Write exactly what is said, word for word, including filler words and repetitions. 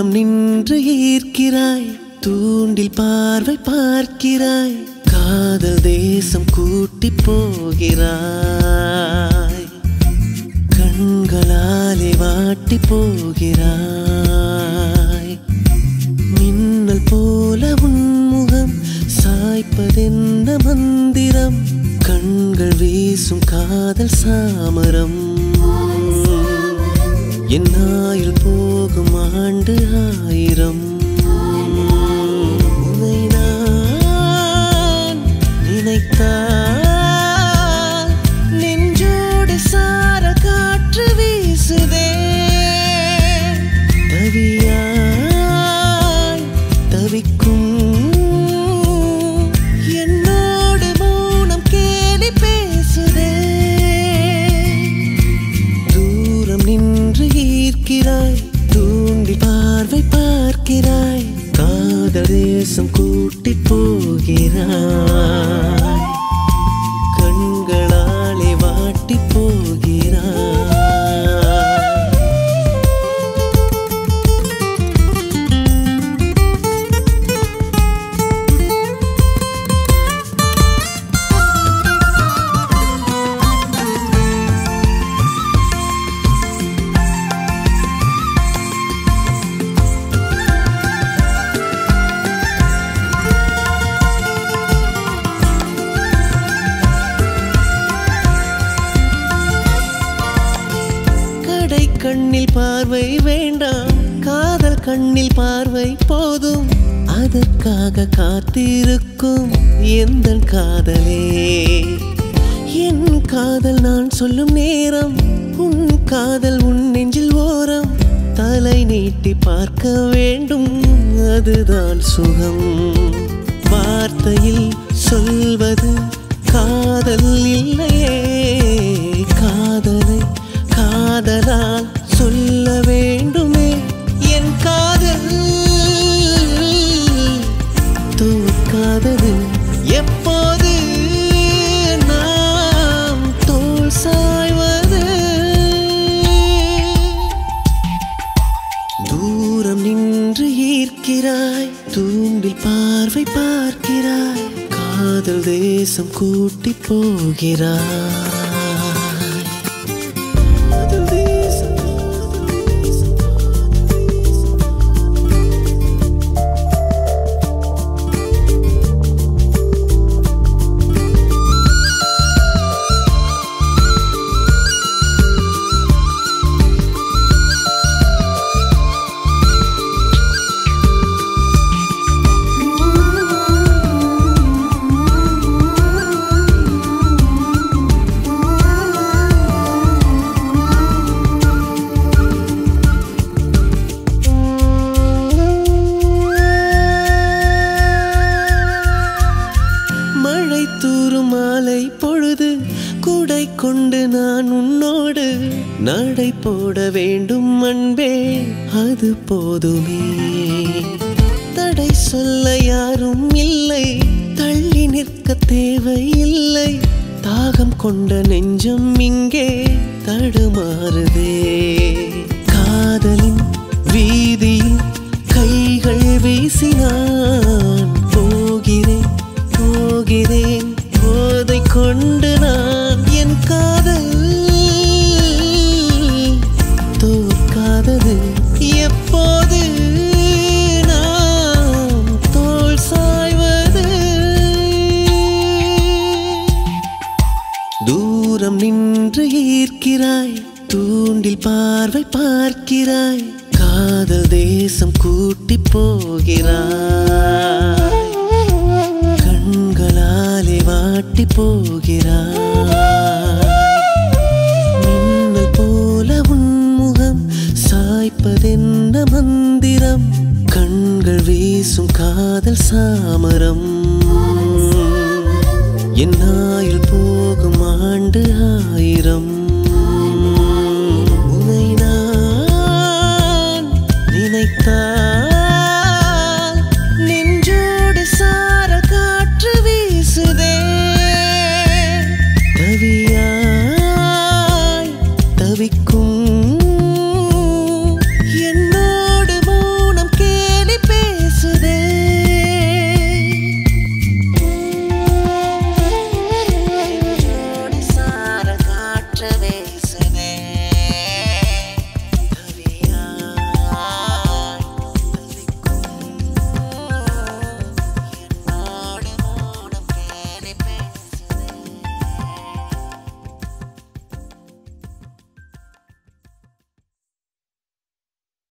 தூரம் நின்று ஈர்க்கிறாய், தூண்டில் பார்வை பார்க்கிறாய், காதல் தேசம் கூட்டி போகிறாய், கண்களாலே வாட்டி போகிறாய். மின்னல் போல உன்முகம் சாய்ப்பதென்ன மந்திரம், கண்கள் வீசும் காதல் சாமரம். என் ஆயுள் போகும் ஆண்டு ஆயிரம், உன்னை நான் நினைத்தால் நெஞ்சோடு சார காற்று வீசுதே. தவியாய் தவிக்கும் என்னோடு மௌனம் கேலி பேசுதே. தூரம் நின்று ஈர்க்கிறாய், தூண்டி பார்வை பார்க்கிறாய், காதல் தேசம் கூட்டி போகிறாய், கண்களாலே வாட்டி போகிறாய். கண்ணில் பார்வை வேண்டாம், காதல் கண்ணில் பார்வை போதும், அதற்காக காத்திருக்கும் எந்தன் காதலே. என் காதல் நான் சொல்லும் நேரம், உன் காதல் உன் நெஞ்சில் ஓரம், தலை நீட்டி பார்க்க வேண்டும், அதுதான் சுகம். வார்த்தையில் சொல்வது காதல் இல்லையே, காதலை காதலால் சொல்ல வேண்டுமே. என் காதல் தோற்காதது எப்போது நாம் தோள் சாய்வது. தூரம் நின்று ஈர்க்கிறாய், தூண்டில் பார்வை பார்க்கிறாய், காதல் தேசம் கூட்டி போகிறாய். மாலை பொழுது கூடை கொண்டு நான் உன்னோடு நடை போட வேண்டும் அன்பே, அது போதுமே. தடை சொல்ல யாரும் இல்லை, தள்ளி நிற்க தேவையில்லை, தாகம் கொண்ட நெஞ்சம் இங்கே தடுமாறுதே. காதலின் வீதியில் கைகள் வீசினான் போகிறேன் போகிறேன், போதை கொண்டு நான் என் காதல் தோற்காதது எப்போது நாம் தோள் சாய்வது. தூரம் நின்று ஈர்க்கிறாய், தூண்டில் பார்வை பார்க்கிறாய், காதல் தேசம் கூட்டி போகிறாய், கண்களாலே வாட்டி போகிறாய். மின்னல் போல உன்முகம் சாய்ப்பதென்ன மந்திரம், கண்கள் வீசும் காதல் சாமரம். என் ஆயுள் போகும் ஆண்டு